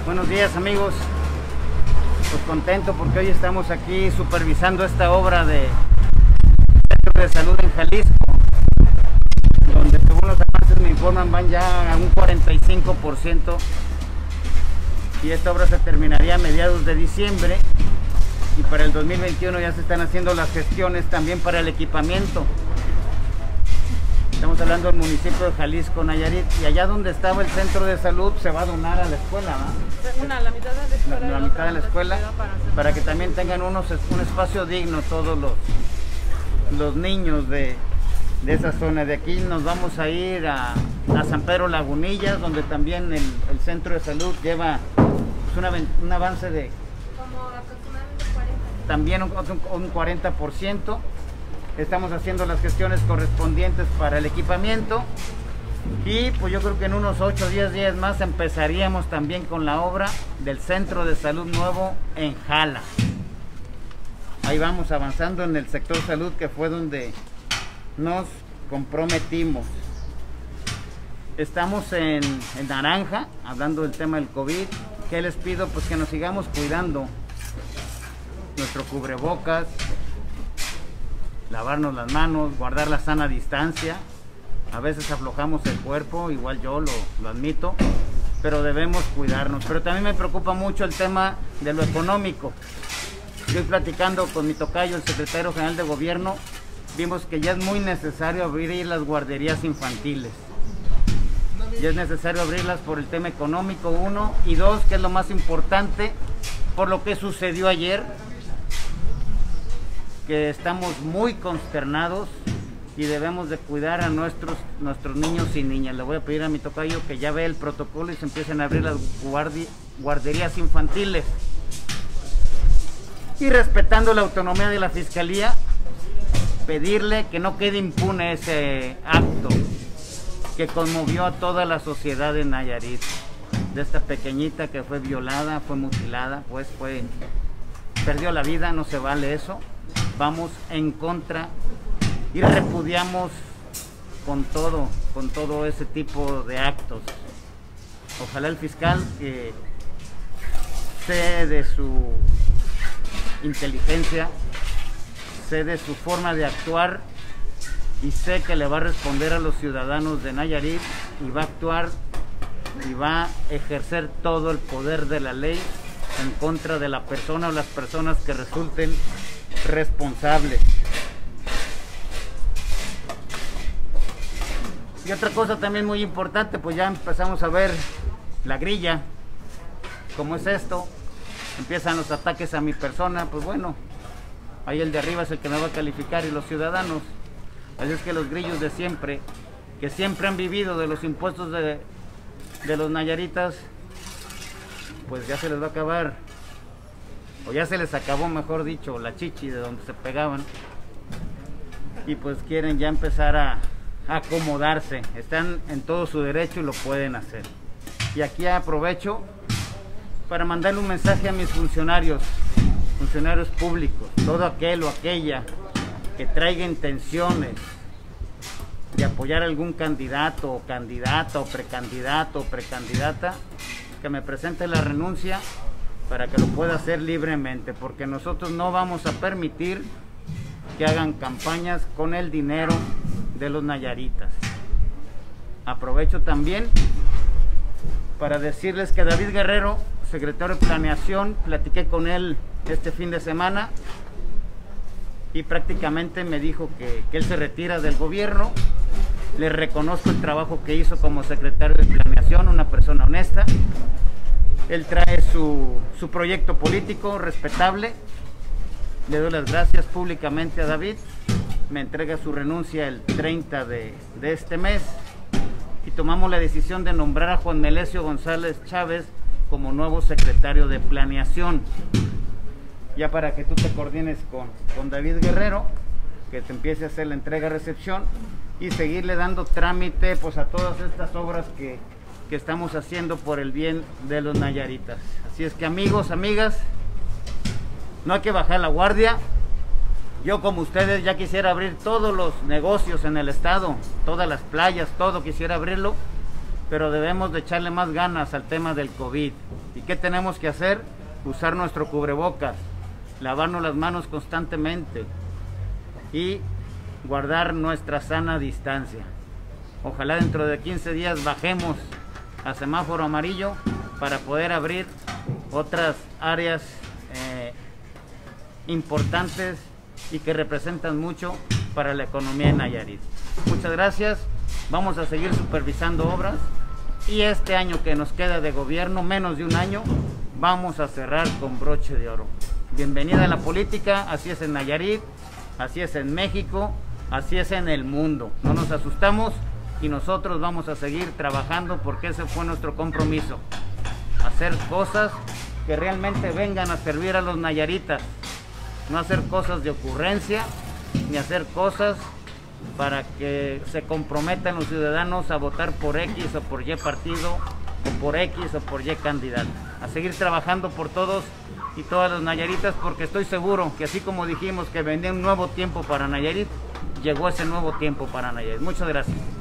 Buenos días, amigos. Pues contento porque hoy estamos aquí supervisando esta obra de centro de salud en Jalisco, donde según los avances me informan van ya a un 45%, y esta obra se terminaría a mediados de diciembre, y para el 2021 ya se están haciendo las gestiones también para el equipamiento. Estamos hablando del municipio de Jalisco, Nayarit, y allá donde estaba el centro de salud se va a donar a la escuela, ¿no? La mitad de la escuela. La mitad de la escuela, para que también tengan un espacio digno todos los niños de esa zona. De aquí nos vamos a ir a San Pedro Lagunillas, donde también el centro de salud lleva pues, un avance de como aproximadamente 40. También un 40%. Estamos haciendo las gestiones correspondientes para el equipamiento, y pues yo creo que en unos 8 o 10 días más empezaríamos también con la obra del centro de salud nuevo en Jala. Ahí vamos avanzando en el sector salud, que fue donde nos comprometimos. Estamos en naranja, hablando del tema del COVID. ¿Qué les pido? Pues que nos sigamos cuidando. Nuestro cubrebocas, lavarnos las manos, guardar la sana distancia. A veces aflojamos el cuerpo, igual yo lo admito, pero debemos cuidarnos. Pero también me preocupa mucho el tema de lo económico. Estoy platicando con mi tocayo, el secretario general de gobierno. Vimos que ya es muy necesario abrir las guarderías infantiles. Ya es necesario abrirlas por el tema económico, 1, y 2, que es lo más importante, por lo que sucedió ayer, que estamos muy consternados y debemos de cuidar a nuestros niños y niñas. Le voy a pedir a mi tocayo que ya vea el protocolo y se empiecen a abrir las guarderías infantiles. Y respetando la autonomía de la Fiscalía, pedirle que no quede impune ese acto que conmovió a toda la sociedad de Nayarit, de esta pequeñita que fue violada, fue mutilada, pues perdió la vida. No se vale eso. Vamos en contra y repudiamos con todo ese tipo de actos. Ojalá el fiscal, que sé de su inteligencia, sé de su forma de actuar, y sé que le va a responder a los ciudadanos de Nayarit, y va a actuar y va a ejercer todo el poder de la ley en contra de la persona o las personas que resulten responsables. Y otra cosa también muy importante, pues ya empezamos a ver la grilla. ¿Cómo es esto? Empiezan los ataques a mi persona. Pues bueno, ahí el de arriba es el que me va a calificar, y los ciudadanos. Así es que los grillos de siempre, que siempre han vivido de los impuestos de los nayaritas, pues ya se les va a acabar, o ya se les acabó, mejor dicho, la chichi de donde se pegaban, y pues quieren ya empezar a acomodarse. Están en todo su derecho y lo pueden hacer. Y aquí aprovecho para mandarle un mensaje a mis funcionarios públicos, todo aquel o aquella que traiga intenciones de apoyar a algún candidato o candidata o precandidato o precandidata, que me presente la renuncia para que lo pueda hacer libremente, porque nosotros no vamos a permitir que hagan campañas con el dinero de los nayaritas. Aprovecho también para decirles que David Guerrero, secretario de Planeación, platiqué con él este fin de semana, y prácticamente me dijo que él se retira del gobierno. Le reconozco el trabajo que hizo como secretario de Planeación, una persona honesta. Él trae su proyecto político respetable. Le doy las gracias públicamente a David. Me entrega su renuncia el 30 de este mes, y tomamos la decisión de nombrar a Juan Melesio González Chávez como nuevo secretario de Planeación. Ya para que tú te coordines con David Guerrero, que te empiece a hacer la entrega-recepción y seguirle dando trámite pues a todas estas obras que estamos haciendo por el bien de los nayaritas. Así es que, amigos, amigas, no hay que bajar la guardia. Yo, como ustedes, ya quisiera abrir todos los negocios en el estado, todas las playas, todo quisiera abrirlo, pero debemos de echarle más ganas al tema del COVID. ¿Y qué tenemos que hacer? Usar nuestro cubrebocas, lavarnos las manos constantemente y guardar nuestra sana distancia. Ojalá dentro de 15 días bajemos a semáforo amarillo para poder abrir otras áreas importantes y que representan mucho para la economía en Nayarit. Muchas gracias, vamos a seguir supervisando obras y este año que nos queda de gobierno, menos de un año, vamos a cerrar con broche de oro. Bienvenida a la política, así es en Nayarit, así es en México, así es en el mundo. No nos asustamos y nosotros vamos a seguir trabajando porque ese fue nuestro compromiso. Hacer cosas que realmente vengan a servir a los nayaritas. No hacer cosas de ocurrencia, ni hacer cosas para que se comprometan los ciudadanos a votar por X o por Y partido, o por X o por Y candidato. A seguir trabajando por todos y todas las nayaritas, porque estoy seguro que así como dijimos que venía un nuevo tiempo para Nayarit, llegó ese nuevo tiempo para Nayarit. Muchas gracias.